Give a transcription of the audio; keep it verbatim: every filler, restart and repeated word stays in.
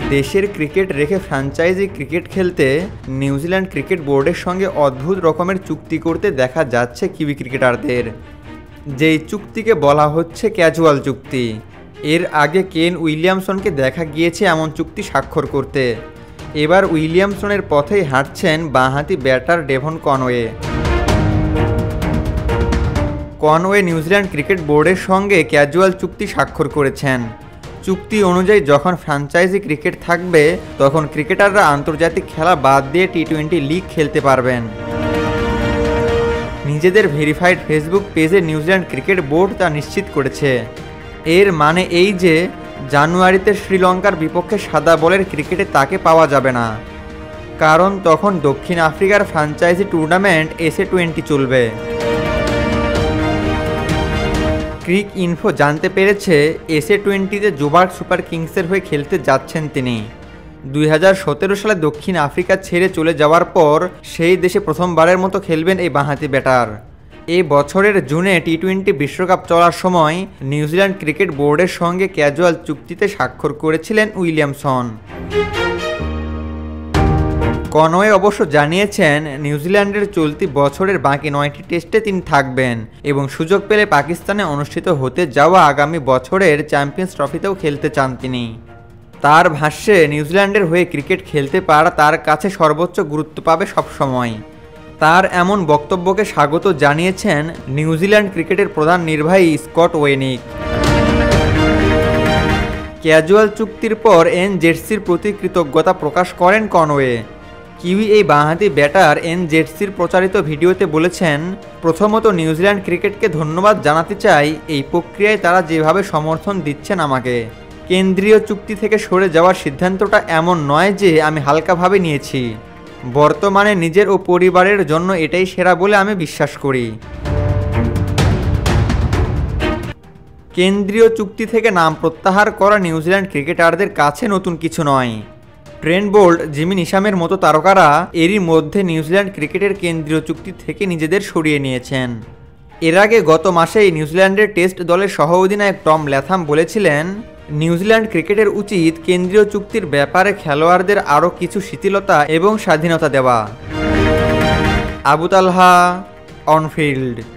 দেশের ক্রিকেট রেখে franchise cricket খেলতে নিউজিল্যান্ড ক্রিকেট বোর্ডের সঙ্গে অদ্ভুত রকমের চুক্তি করতে দেখা যাচ্ছে কিউই ক্রিকেটারদের, যেই চুক্তিকে বলা হচ্ছে ক্যাজুয়াল চুক্তি। এর আগে কেন উইলিয়ামসনকে দেখা গিয়েছে এমন চুক্তি স্বাক্ষর করতে। এবার উইলিয়ামসনের পথেই হাঁটছেন বাঁহাতি batter Devon Conway. Conway New Zealand cricket বোর্ডের সঙ্গে ক্যাজুয়াল চুক্তি স্বাক্ষর করেছেন। চুক্তি অনুযায়ী যখন ফ্র্যাঞ্চাইজি ক্রিকেট থাকবে তখন ক্রিকেটাররা আন্তর্জাতিক খেলা বাদ দিয়ে টি টোয়েন্টি লিগ খেলতে পারবেন। নিজেদের ভেরিফাইড ফেসবুক পেজে নিউজিল্যান্ড ক্রিকেট বোর্ড তা নিশ্চিত করেছে। এর মানে এই যে জানুয়ারিতে শ্রীলঙ্কার বিপক্ষে সাদা বলের ক্রিকেটে তাকে পাওয়া যাবে না, কারণ তখন দক্ষিণ আফ্রিকার ফ্র্যাঞ্চাইজি টুর্নামেন্ট এসএ টোয়েন্টি চলবে। ক্রিক ইনফো জানতে পেরেছে এসএ টোয়েন্টিতে জোবার্গ সুপার কিংসের হয়ে খেলতে যাচ্ছেন তিনি। দুই হাজার সতেরো সালে দক্ষিণ আফ্রিকা ছেড়ে চলে যাওয়ার পর সেই দেশে প্রথমবারের মতো খেলবেন এই বাঁহাতি ব্যাটার। এই বছরের জুনে টি টোয়েন্টি বিশ্বকাপ চলার সময় নিউজিল্যান্ড ক্রিকেট বোর্ডের সঙ্গে ক্যাজুয়াল চুক্তিতে স্বাক্ষর করেছিলেন উইলিয়ামসন। কনওয়ে অবশ্য জানিয়েছেন নিউজিল্যান্ডের চলতি বছরের বাকি নয়টি টেস্টে তিনি থাকবেন এবং সুযোগ পেলে পাকিস্তানে অনুষ্ঠিত হতে যাওয়া আগামী বছরের চ্যাম্পিয়ন্স ট্রফিতেও খেলতে চান তিনি। তার ভাষ্যে নিউজিল্যান্ডের হয়ে ক্রিকেট খেলতে পারা তার কাছে সর্বোচ্চ গুরুত্ব পাবে সবসময়। তার এমন বক্তব্যকে স্বাগত জানিয়েছেন নিউজিল্যান্ড ক্রিকেটের প্রধান নির্বাহী স্কট ওয়েনিক। ক্যাজুয়াল চুক্তির পর এন জেডসির প্রতি কৃতজ্ঞতা প্রকাশ করেন কনওয়ে। কিউই এই বাঁহাতি ব্যাটার এন জেডসির প্রচারিত ভিডিওতে বলেছেন, প্রথমত নিউজিল্যান্ড ক্রিকেটকে ধন্যবাদ জানাতে চাই এই প্রক্রিয়ায় তারা যেভাবে সমর্থন দিচ্ছেন আমাকে। কেন্দ্রীয় চুক্তি থেকে সরে যাওয়ার সিদ্ধান্তটা এমন নয় যে আমি হালকাভাবে নিয়েছি। বর্তমানে নিজের ও পরিবারের জন্য এটাই সেরা বলে আমি বিশ্বাস করি। কেন্দ্রীয় চুক্তি থেকে নাম প্রত্যাহার করা নিউজিল্যান্ড ক্রিকেটারদের কাছে নতুন কিছু নয়। ট্রেন্ট বোল্ট, জিমি নিশামের মতো তারকারা এরই মধ্যে নিউজিল্যান্ড ক্রিকেটের কেন্দ্রীয় চুক্তি থেকে নিজেদের সরিয়ে নিয়েছেন। এর আগে গত মাসেই নিউজিল্যান্ডের টেস্ট দলের সহ অধিনায়ক টম ল্যাথাম বলেছিলেন, নিউজিল্যান্ড ক্রিকেটের উচিত কেন্দ্রীয় চুক্তির ব্যাপারে খেলোয়াড়দের আরও কিছু শিথিলতা এবং স্বাধীনতা দেওয়া। আবু তালহা, অনফিল্ড।